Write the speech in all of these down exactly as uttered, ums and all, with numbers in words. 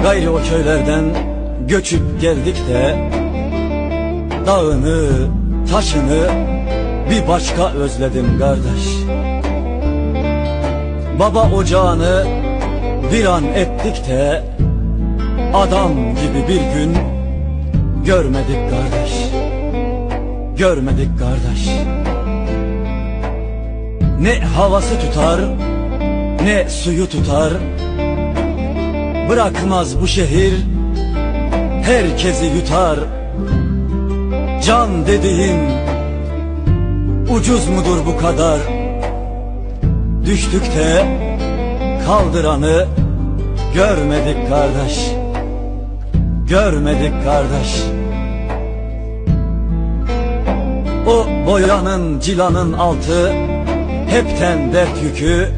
Gayrı o köylerden göçüp geldik de dağını, taşını bir başka özledim kardeş. Baba ocağını bir an ettik de adam gibi bir gün görmedik kardeş. Görmedik kardeş. Ne havası tutar, ne suyu tutar, bırakmaz bu şehir, herkesi yutar. Can dediğin ucuz mudur bu kadar? Düştük de kaldıranı görmedik kardeş. Görmedik kardeş. O boyanın, cilanın altı hepten dert yükü,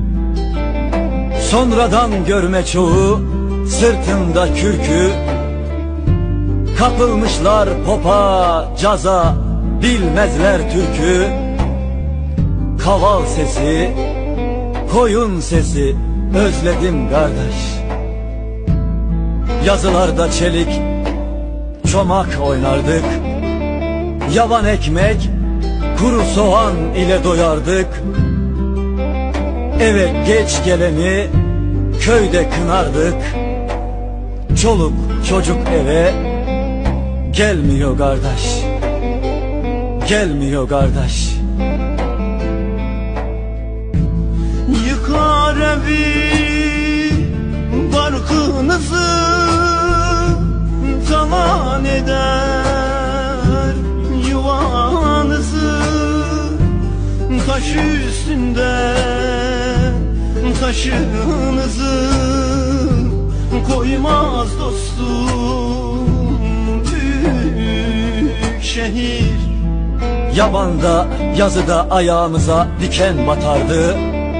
sonradan görme çoğu sırtında kürkü. Kapılmışlar popa, caza, bilmezler türkü. Kaval sesi, koyun sesi özledim kardeş. Yazılarda çelik, çomak oynardık. Yavan ekmek, kuru soğan ile doyardık. Eve geç geleni köyde kınardık. Çoluk çocuk eve gelmiyor kardeş. Gelmiyor kardeş. Yıkar evi barkınızı, talan eder yuvanızı. Taş üstünde taşınızı koymaz dostum büyük şehir. Yabanda yazıda ayağımıza diken batardı.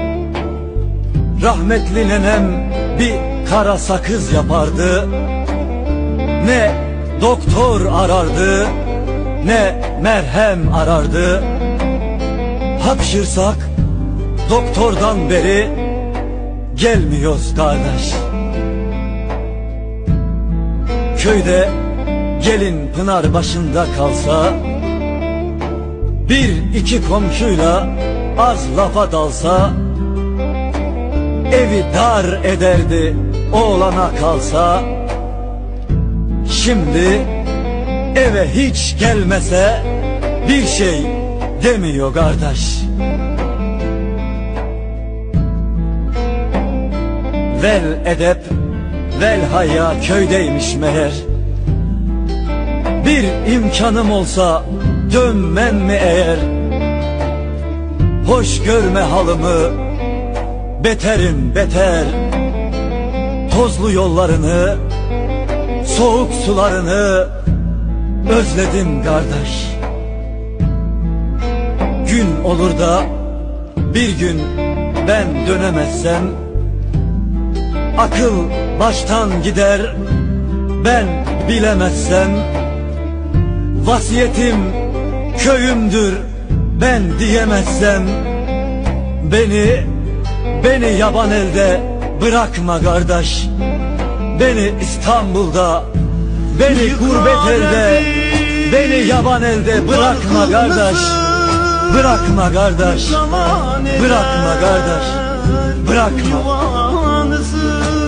Rahmetli nenem bir kara sakız yapardı. Ne doktor arardı, ne merhem arardı. Hapşırsak doktordan beri gelmiyoruz kardeş. Köyde gelin pınar başında kalsa, bir iki komşuyla az lafa dalsa, evi dar ederdi oğlana kalsa. Şimdi eve hiç gelmese bir şey demiyor kardeş. Vel edep, vel haya köydeymiş meğer. Bir imkanım olsa dönmem mi eğer? Hoş görme halımı, beterim beter. Tozlu yollarını, soğuk sularını özledim kardeş. Gün olur da bir gün ben dönemezsem, akıl baştan gider ben bilemezsem. Vasiyetim köyümdür ben diyemezsem, Beni, beni yaban elde bırakma kardeş. Beni İstanbul'da, beni gurbet elde, beni yaban elde bırakma kardeş. Bırakma kardeş, bırakma kardeş, bırakma.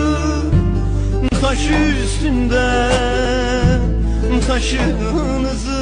Taş üstünde taşınızı